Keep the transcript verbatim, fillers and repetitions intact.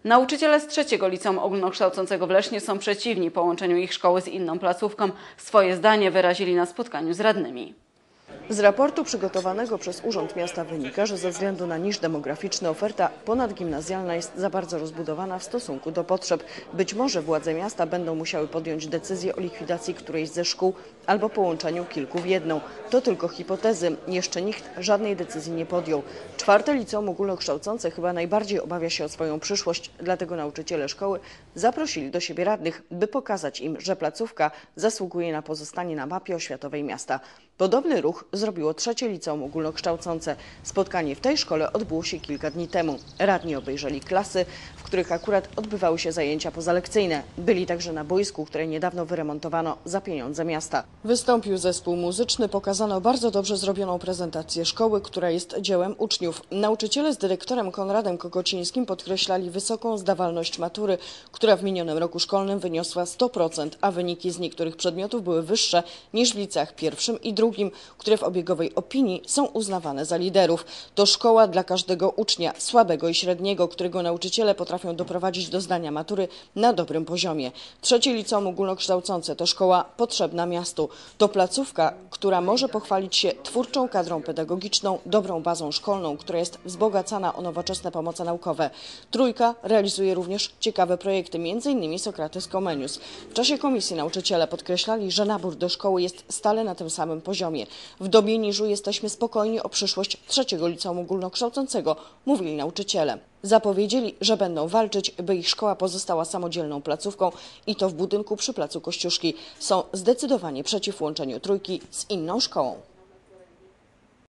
Nauczyciele z trzeciego liceum ogólnokształcącego w Lesznie są przeciwni połączeniu ich szkoły z inną placówką. Swoje zdanie wyrazili na spotkaniu z radnymi. Z raportu przygotowanego przez Urząd Miasta wynika, że ze względu na niż demograficzny oferta ponadgimnazjalna jest za bardzo rozbudowana w stosunku do potrzeb. Być może władze miasta będą musiały podjąć decyzję o likwidacji którejś ze szkół albo połączeniu kilku w jedną. To tylko hipotezy. Jeszcze nikt żadnej decyzji nie podjął. Czwarte liceum ogólnokształcące chyba najbardziej obawia się o swoją przyszłość, dlatego nauczyciele szkoły zaprosili do siebie radnych, by pokazać im, że placówka zasługuje na pozostanie na mapie oświatowej miasta. Podobny ruch zrobiło trzecie liceum ogólnokształcące. Spotkanie w tej szkole odbyło się kilka dni temu. Radni obejrzeli klasy, w których akurat odbywały się zajęcia pozalekcyjne. Byli także na boisku, które niedawno wyremontowano za pieniądze miasta. Wystąpił zespół muzyczny, pokazano bardzo dobrze zrobioną prezentację szkoły, która jest dziełem uczniów. Nauczyciele z dyrektorem Konradem Kokocińskim podkreślali wysoką zdawalność matury, która w minionym roku szkolnym wyniosła sto procent, a wyniki z niektórych przedmiotów były wyższe niż w liceach pierwszym i drugim, które w obiegowej opinii są uznawane za liderów. To szkoła dla każdego ucznia, słabego i średniego, którego nauczyciele potrafią doprowadzić do zdania matury na dobrym poziomie. Trzecie liceum ogólnokształcące to szkoła potrzebna miastu. To placówka, która może pochwalić się twórczą kadrą pedagogiczną, dobrą bazą szkolną, która jest wzbogacana o nowoczesne pomoce naukowe. Trójka realizuje również ciekawe projekty, między innymi Sokrates Comenius. W czasie komisji nauczyciele podkreślali, że nabór do szkoły jest stale na tym samym poziomie. W dobie niżu jesteśmy spokojni o przyszłość trzeciego liceum ogólnokształcącego, mówili nauczyciele. Zapowiedzieli, że będą walczyć, by ich szkoła pozostała samodzielną placówką i to w budynku przy placu Kościuszki. Są zdecydowanie przeciw łączeniu trójki z inną szkołą.